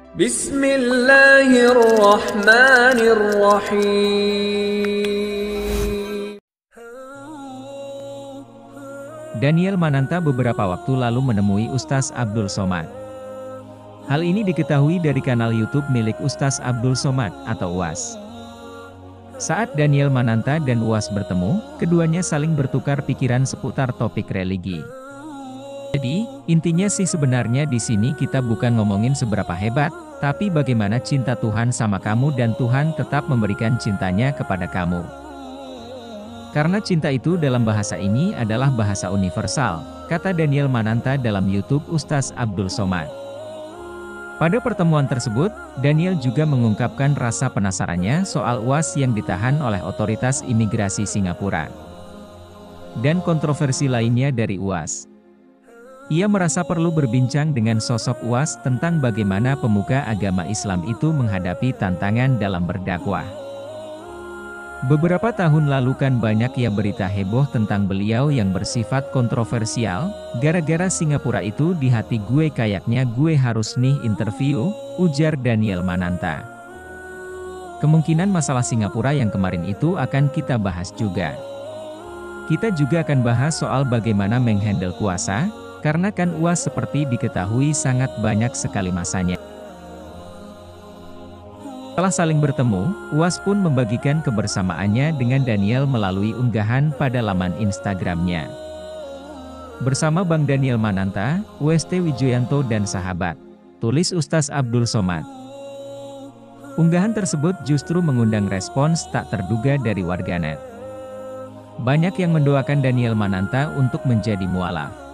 Bismillahirrahmanirrahim. Daniel Mananta beberapa waktu lalu menemui Ustaz Abdul Somad. Hal ini diketahui dari kanal YouTube milik Ustaz Abdul Somad atau UAS. Saat Daniel Mananta dan UAS bertemu, keduanya saling bertukar pikiran seputar topik religi. Jadi, intinya sih sebenarnya di sini kita bukan ngomongin seberapa hebat, tapi bagaimana cinta Tuhan sama kamu dan Tuhan tetap memberikan cintanya kepada kamu. Karena cinta itu dalam bahasa ini adalah bahasa universal, kata Daniel Mananta dalam YouTube Ustaz Abdul Somad. Pada pertemuan tersebut, Daniel juga mengungkapkan rasa penasarannya soal UAS yang ditahan oleh otoritas imigrasi Singapura. Dan kontroversi lainnya dari UAS. Ia merasa perlu berbincang dengan sosok UAS tentang bagaimana pemuka agama Islam itu menghadapi tantangan dalam berdakwah. Beberapa tahun lalu kan banyak ya berita heboh tentang beliau yang bersifat kontroversial, gara-gara Singapura itu di hati gue kayaknya gue harus nih interview, ujar Daniel Mananta. Kemungkinan masalah Singapura yang kemarin itu akan kita bahas juga. Kita juga akan bahas soal bagaimana menghandle kuasa, karena kan UAS seperti diketahui sangat banyak sekali masanya. Setelah saling bertemu, UAS pun membagikan kebersamaannya dengan Daniel melalui unggahan pada laman Instagramnya. Bersama Bang Daniel Mananta, UST Wijoyanto dan sahabat, tulis Ustaz Abdul Somad. Unggahan tersebut justru mengundang respons tak terduga dari warganet. Banyak yang mendoakan Daniel Mananta untuk menjadi mualaf.